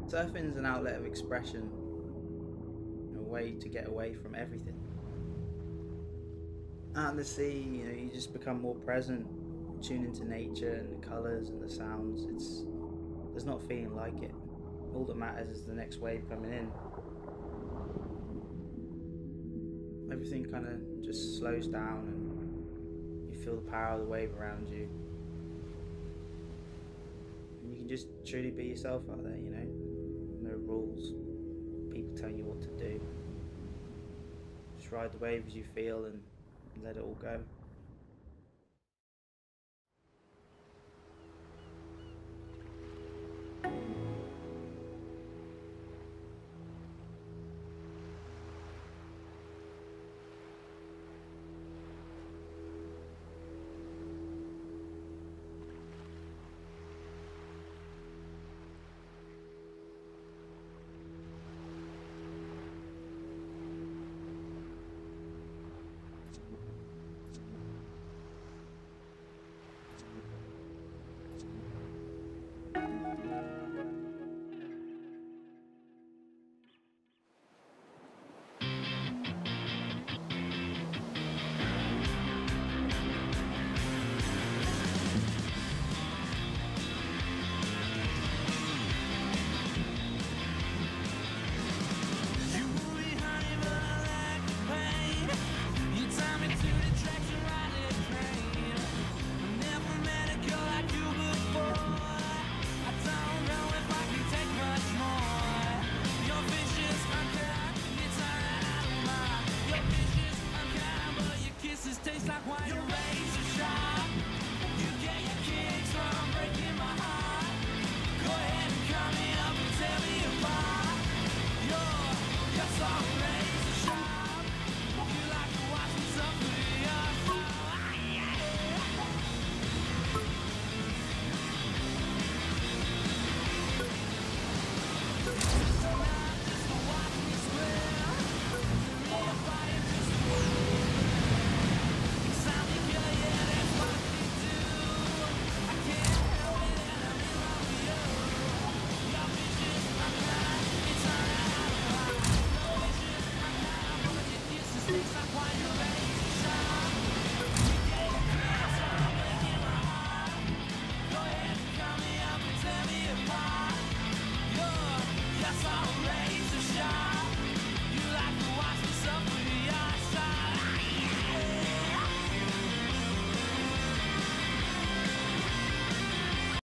Surfing is an outlet of expression, a way to get away from everything. Out in the sea, you just become more present, tune into nature and the colours and the sounds. There's not a feeling like it. All that matters is the next wave coming in. Everything kind of just slows down and you feel the power of the wave around you. And you can just truly be yourself out there, No rules, people telling you what to do. Just ride the wave as you feel and let it all go. Yes, I'll raise a shot.